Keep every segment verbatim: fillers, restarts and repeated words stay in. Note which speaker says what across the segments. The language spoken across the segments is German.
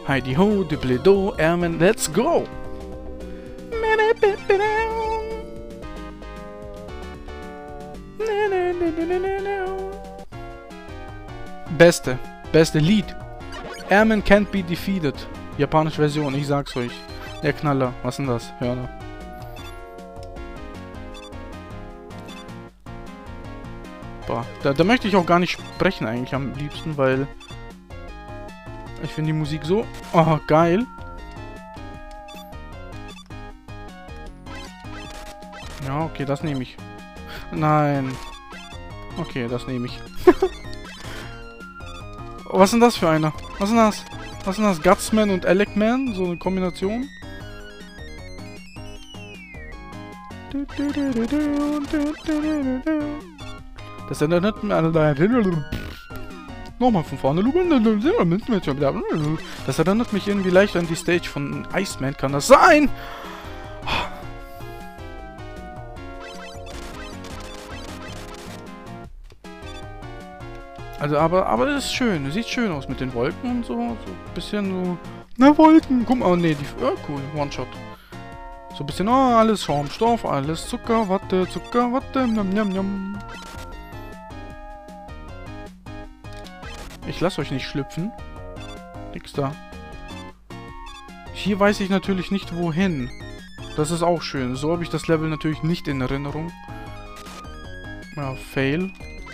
Speaker 1: Heidi ho, Dibbli-Do, Airman, let's go! Beste, beste Lied. Airman can't be defeated. Japanische Version, ich sag's euch. Der Knaller, was denn das? Hörner. Boah, da, da möchte ich auch gar nicht sprechen eigentlich am liebsten, weil ich finde die Musik so, oh, geil. Ja, okay, das nehme ich. Nein. Okay, das nehme ich. Was ist denn das für einer? Was ist denn das? Was ist denn das? Gutsman und Elecman? So eine Kombination? Das erinnert mich an... Nochmal von vorne. Das erinnert mich irgendwie leicht an die Stage von Iceman. Kann das sein? Also, aber, aber das ist schön. Sieht schön aus mit den Wolken und so. So ein bisschen so... Na, Wolken. Guck mal, oh ne, die... Oh, cool. One-Shot. So ein bisschen, oh, alles Schaumstoff, alles Zucker, Watte, Zucker, Watte, njam, njam, njam. Ich lasse euch nicht schlüpfen. Nix da. Hier weiß ich natürlich nicht, wohin. Das ist auch schön. So habe ich das Level natürlich nicht in Erinnerung. Ja, Fail.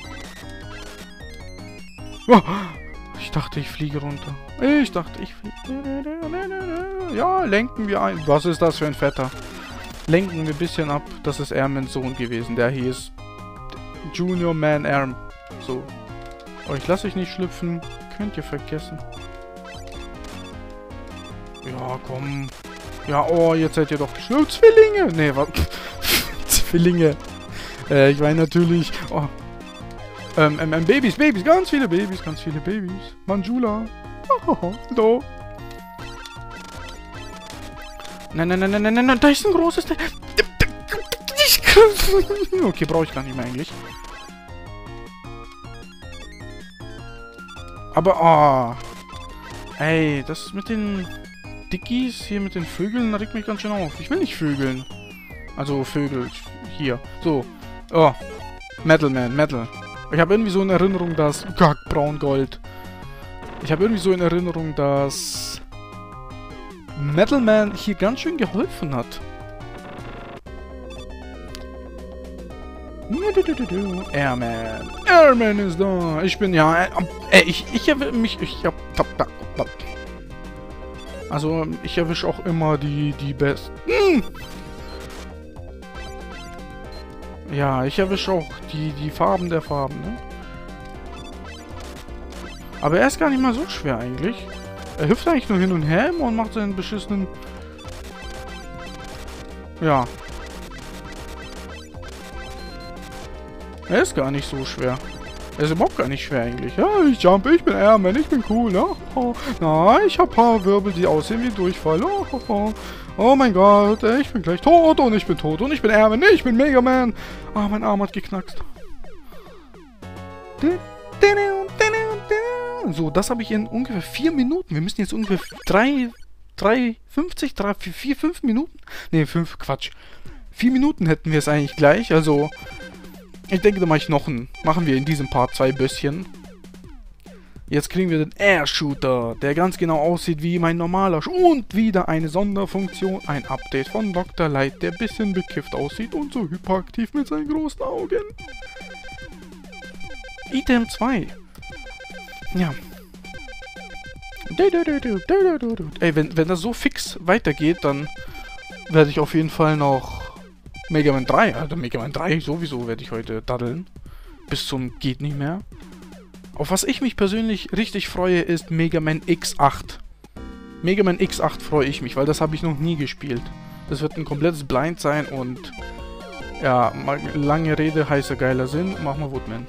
Speaker 1: Oh, ich dachte, ich fliege runter. Ich dachte, ich fliege... Ja, lenken wir ein. Was ist das für ein Vetter? Lenken wir ein bisschen ab. Das ist Airmans Sohn gewesen. Der hier ist Junior Man Airm. So. Euch lasse ich nicht schlüpfen. Könnt ihr vergessen. Ja, komm. Ja, oh, jetzt seid ihr doch geschnurrt. Zwillinge! Nee, was? Zwillinge. Äh, ich meine natürlich... Oh. Ähm, ähm, Babys, Babys, ganz viele Babys, ganz viele Babys. Manjula. Oh, do. Nein, nein, nein, nein, nein, nein, da ist ein großes... Okay, brauche ich gar nicht mehr eigentlich. Aber, oh. Ey, das mit den Dickies, hier mit den Vögeln, da regt mich ganz schön auf. Ich will nicht vögeln. Also, Vögel. Hier. So. Oh. Metal Man, Metal. Ich habe irgendwie so in Erinnerung, dass... Kack, braun, Gold. Ich habe irgendwie so in Erinnerung, dass... Metal Man hier ganz schön geholfen hat. Airman. Airman ist da. Ich bin ja... Äh, ich, ich erwische mich... Ich hab... Also, ich erwische auch immer die, die besten... Ja, ich erwische auch die, die Farben der Farben, ne? Aber er ist gar nicht mal so schwer eigentlich. Er hüpft eigentlich nur hin und her und macht seinen beschissenen... Ja. Er ist gar nicht so schwer. Er ist überhaupt gar nicht schwer eigentlich. Ja, ich jump, ich bin Airman, ich bin cool, ne? Oh, na, ich hab paar Wirbel, die aussehen wie Durchfall. Oh, oh, oh. Oh mein Gott, ich bin gleich tot und ich bin tot und ich bin Airman, ich bin Mega Man. Ah, oh, mein Arm hat geknackst. So, das habe ich in ungefähr vier Minuten. Wir müssen jetzt ungefähr drei, drei, fünfzig, drei, vier, fünf Minuten. Ne, fünf, Quatsch. Vier Minuten hätten wir es eigentlich gleich. Also, ich denke, da mache ich noch ein. Machen wir in diesem Part zwei Bösschen. Jetzt kriegen wir den Air Shooter, der ganz genau aussieht wie mein normaler Sch und wieder eine Sonderfunktion, ein Update von Doktor Light, der ein bisschen bekifft aussieht und so hyperaktiv mit seinen großen Augen. Item zwei. Ja. Ey, wenn, wenn das so fix weitergeht, dann werde ich auf jeden Fall noch Mega Man drei, also Mega Man drei sowieso werde ich heute daddeln. Bis zum geht nicht mehr. Auf was ich mich persönlich richtig freue, ist Mega Man X acht. Mega Man X acht freue ich mich, weil das habe ich noch nie gespielt. Das wird ein komplettes Blind sein und... Ja, lange Rede, heißer geiler Sinn. Mach mal Woodman.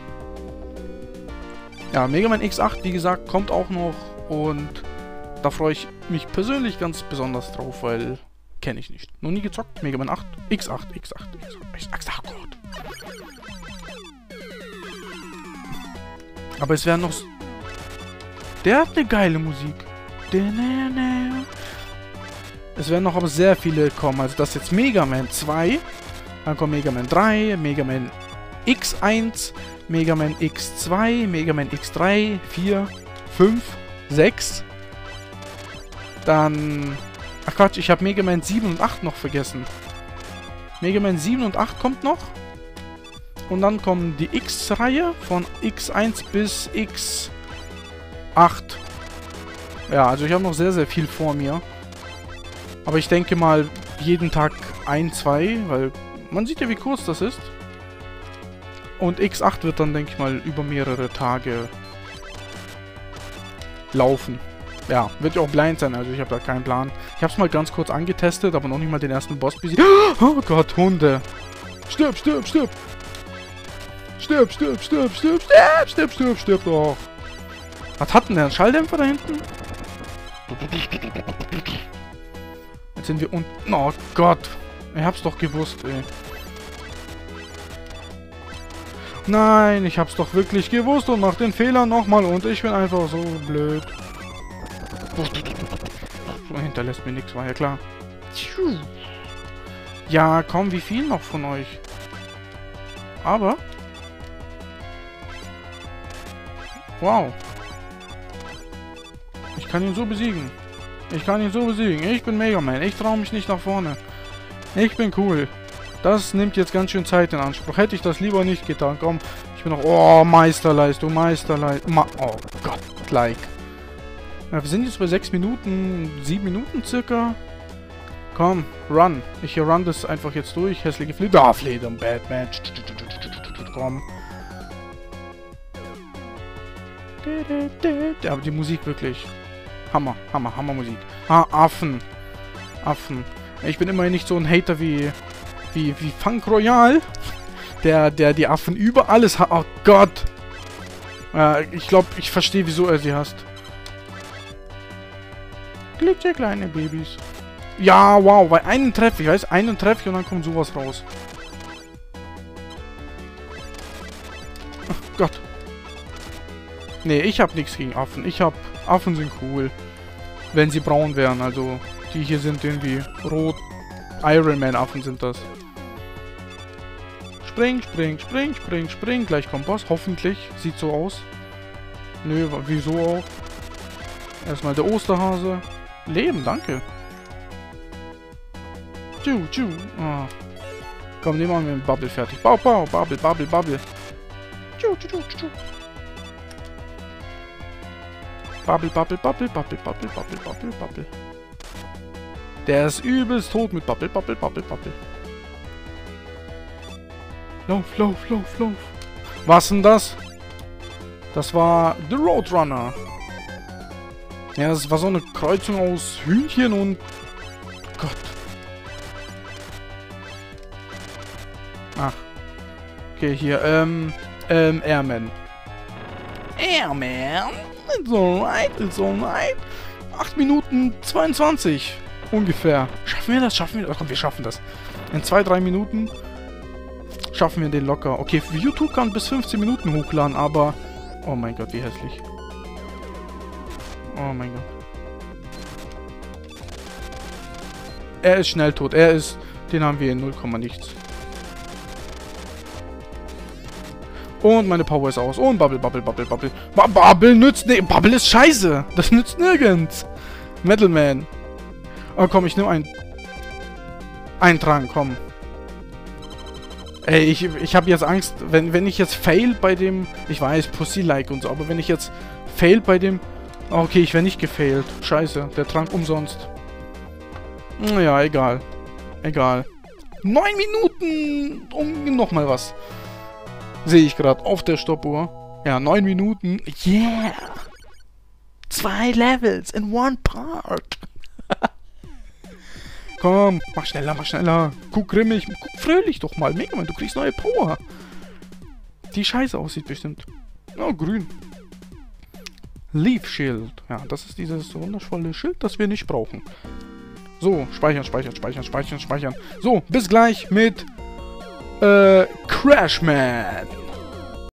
Speaker 1: Ja, Mega Man X acht, wie gesagt, kommt auch noch. Und da freue ich mich persönlich ganz besonders drauf, weil... Kenne ich nicht. Noch nie gezockt. Mega Man acht. X acht, X acht, X acht, X acht. Ach Gott. Aber es wäre noch... Der hat eine geile Musik. Es werden noch aber sehr viele kommen. Also das ist jetzt Mega Man zwei. Dann kommt Mega Man drei, Mega Man X eins, Mega Man X zwei, Mega Man X drei, vier, fünf, sechs. Dann... Ach Quatsch, ich habe Mega Man sieben und acht noch vergessen. Mega Man sieben und acht kommt noch. Und dann kommen die X-Reihe von X eins bis X acht. Ja, also ich habe noch sehr, sehr viel vor mir. Aber ich denke mal, jeden Tag ein, zwei, weil man sieht ja, wie kurz das ist. Und X acht wird dann, denke ich mal, über mehrere Tage laufen. Ja, wird ja auch blind sein, also ich habe da keinen Plan. Ich habe es mal ganz kurz angetestet, aber noch nicht mal den ersten Boss besiegt. Oh Gott, Hunde. Stirb, stirb, stirb. Stirb, stirb, stirb, stirb, stirb, stirb, stirb, stirb doch. Was hat denn der? Ein Schalldämpfer da hinten? Jetzt sind wir unten. Oh Gott. Ich hab's doch gewusst, ey. Nein, ich hab's doch wirklich gewusst und mach den Fehler nochmal und ich bin einfach so blöd. Hinterlässt mir nichts, war ja klar. Ja, komm, wie viel noch von euch? Aber... Wow. Ich kann ihn so besiegen. Ich kann ihn so besiegen. Ich bin Mega Man. Ich traue mich nicht nach vorne. Ich bin cool. Das nimmt jetzt ganz schön Zeit in Anspruch. Hätte ich das lieber nicht getan. Komm, ich bin noch... Oh, Meisterleistung, Meisterleistung. Ma oh Gott, like. Ja, wir sind jetzt bei sechs Minuten, sieben Minuten circa. Komm, run. Ich run das einfach jetzt durch. Hässliche Fleder. Ah, Fleder, Batman. Komm. Aber die Musik wirklich. Hammer, Hammer, Hammer Musik. Ah, Affen. Affen. Ich bin immerhin nicht so ein Hater wie... Wie, wie Funk Royal. Der, der die Affen über alles hat. Oh Gott. Äh, ich glaube, ich verstehe, wieso er sie hasst. Glitsche kleine Babys. Ja, wow, weil einen treffe ich, weißt, einen treffe ich und dann kommt sowas raus. Oh Gott. Nee, ich habe nichts gegen Affen. Ich habe... Affen sind cool. Wenn sie braun wären, also... Die hier sind irgendwie rot. Iron Man Affen sind das. Spring, spring, spring, spring, spring. Gleich kommt Boss. Hoffentlich. Sieht so aus. Nö, wieso auch? Erstmal der Osterhase. Leben, danke. Tschu, tschu. Ah. Komm, nehmen wir mit dem Bubble fertig. Bau, bau, Bubble, Bubble, Bubble. Tschu, tschu, tschu, tschu. Bubble, Bubble, Bubble, Bubble, Bubble, Bubble, Bubble, Bubble. Der ist übelst tot mit Bubble, Bubble, Bubble, Bubble. Lauf, lauf, lauf, lauf. Was denn das? Das war The Roadrunner. Ja, das war so eine Kreuzung aus Hühnchen und... Gott. Ach. Okay, hier, ähm... Ähm, Airman. Airman? It's alright, it's alright. acht Minuten zweiundzwanzig. Ungefähr. Schaffen wir das? Schaffen wir das? Oh, komm, wir schaffen das. In zwei, drei Minuten schaffen wir den locker. Okay, für YouTube kann bis fünfzehn Minuten hochladen, aber... Oh mein Gott, wie hässlich. Oh mein Gott. Er ist schnell tot. Er ist... Den haben wir in null, nichts. Und meine Power ist aus. Und Bubble, Bubble, Bubble, Bubble. B Bubble nützt... Nee, Bubble ist scheiße. Das nützt nirgends. Metal Man. Oh komm, ich nehme einen... Einen Trank, komm. Ey, ich, ich habe jetzt Angst, wenn, wenn ich jetzt fail bei dem... Ich weiß, Pussy-like und so, aber wenn ich jetzt fail bei dem... Okay, ich wäre nicht gefailt. Scheiße, der Trank umsonst. Naja, egal. Egal. Neun Minuten! Um nochmal was. Sehe ich gerade auf der Stoppuhr. Ja, neun Minuten. Yeah! Zwei Levels in one part. Komm, mach schneller, mach schneller. Guck grimmig, guck fröhlich doch mal. Mega Man, du kriegst neue Power. Die scheiße aussieht bestimmt. Oh, grün. Leaf Shield. Ja, das ist dieses wundervolle Schild, das wir nicht brauchen. So, speichern, speichern, speichern, speichern, speichern. So, bis gleich mit äh, Crash Man.